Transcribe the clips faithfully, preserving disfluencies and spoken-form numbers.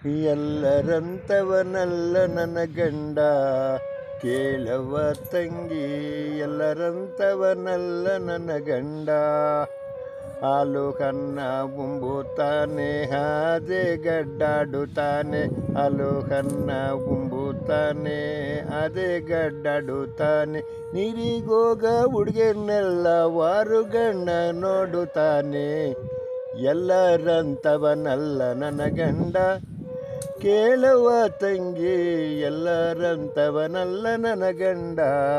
ಎಲ್ಲರಂತವನಲ್ಲ ನನ್ನ ಗಂಡ ಕೇಳವ ತಂಗಿ, ಎಲ್ಲರಂತವನಲ್ಲ ನನ್ನ ಗಂಡ. ಹಾಲು ಕನ್ನ ಉಂಬುತ್ತಾನೆ ಅದೇ ಗಡ್ಡಾಡುತ್ತಾನೆ, ಹಾಲು ಕನ್ನ ಉಂಬುತ್ತಾನೆ ಅದೇ ಗಡ್ಡಾಡುತ್ತಾನೆ. ನೀರಿಗೋಗ ಹುಡುಗನೆಲ್ಲ ವಾರುಗಣ್ಣ ನೋಡುತ್ತಾನೆ, ಎಲ್ಲರಂತವನಲ್ಲ ನನ್ನ ಗಂಡ ಕೇಳುವ ತಂಗಿ, ಎಲ್ಲರಂತವನಲ್ಲ ನನ್ನ ಗಂಡ.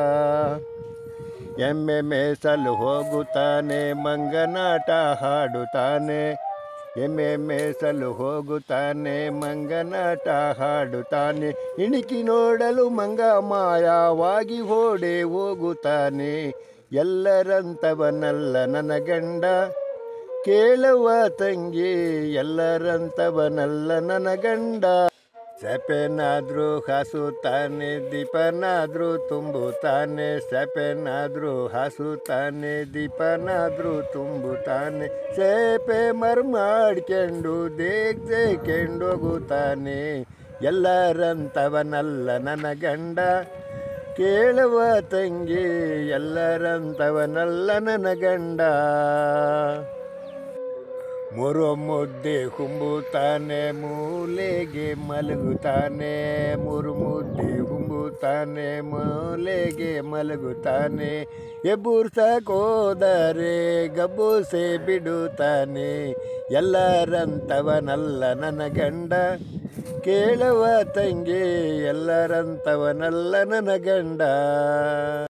ಎಮ್ಮೆ ಮೇಸಲು ಹೋಗುತ್ತಾನೆ ಮಂಗನಾಟ ಹಾಡುತ್ತಾನೆ, ಎಮ್ಮೆ ಮೇಸಲು ಹೋಗುತ್ತಾನೆ ಮಂಗನಾಟ ಹಾಡುತ್ತಾನೆ. ಇಣಿಕಿ ನೋಡಲು ಮಂಗ ಮಾಯವಾಗಿ ಓಡೆ ಹೋಗುತ್ತಾನೆ, ಎಲ್ಲರಂತವನಲ್ಲ ನನ್ನ ಗಂಡ ಕೇಳುವ ತಂಗಿ, ಎಲ್ಲರಂತವನಲ್ಲ ನನ್ನ ಗಂಡ. ಸೆಪೆನಾದ್ರೂ ಹಾಸುತ್ತಾನೆ ದೀಪನಾದ್ರೂ ತುಂಬುತ್ತಾನೆ, ಸೆಪೆನಾದ್ರೂ ಹಾಸುತ್ತಾನೆ ದೀಪನಾದ್ರೂ ತುಂಬುತ್ತಾನೆ. ಸೇಪೆ ಮರ್ಮಾಡ್ಕೊಂಡು ದೇಗ್ ದೇಕೊಂಡು ಹೋಗುತ್ತಾನೆ, ಎಲ್ಲರಂತವನಲ್ಲ ನನ್ನ ಗಂಡ ಕೇಳುವ ತಂಗಿ, ಎಲ್ಲರಂತವನಲ್ಲ ನನ್ನ ಗಂಡ. ಮೂರು ಮುದ್ದೆ ಹುಂಬುತ್ತಾನೆ ಮೂಲೆಗೆ ಮಲಗುತ್ತಾನೆ, ಮೂರು ಮುದ್ದೆ ಹುಂಬುತ್ತಾನೆ ಮೂಲೆಗೆ ಮಲಗುತ್ತಾನೆ. ಎಬ್ಬುರ್ಸಕೋದರೆ ಗಬ್ಬುಸೆ ಬಿಡುತ್ತಾನೆ, ಎಲ್ಲರಂತವನಲ್ಲ ನನ್ನ ಗಂಡ ಕೇಳುವ ತಂಗಿ, ಎಲ್ಲರಂತವನಲ್ಲ ನನ್ನ ಗಂಡ.